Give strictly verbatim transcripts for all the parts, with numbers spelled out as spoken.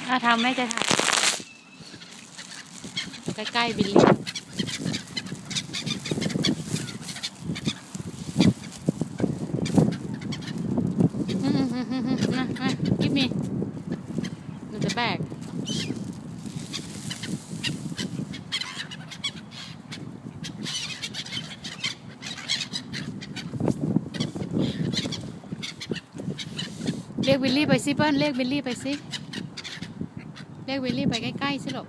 ถ้าทำไม่จะถ่ายใกล้ๆบิลลี่นะมากิฟมีหนูจะแบกเรียกวิลลี่ไปสิเปิ้ลเรียกวิลลี่ไปสิเรียกวิลลี่ไปใกล้ๆสิลูก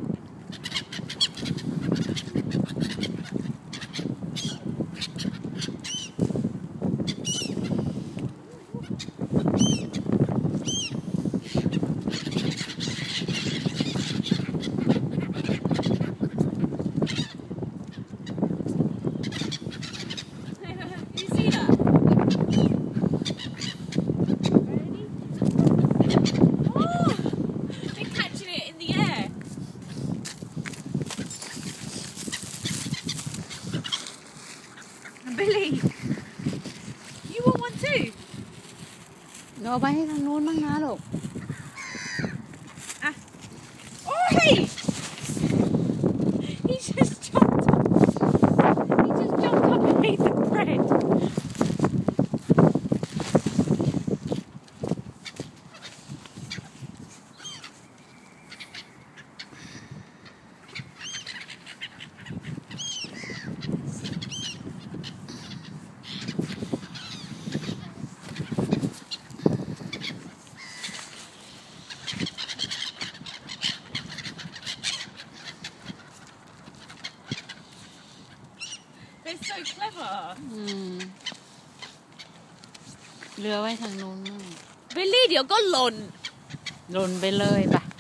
Billy, you want one too? เอาไปให้ทางนู้นบ้างนะลูกอ่ะโอ้ย He just jumped up. He just jumped up and ate the bread. They're so clever. เรือไว้ทางนู้น Billy เดี๋ยวก็หล่นหล่นไปเลยป่ะ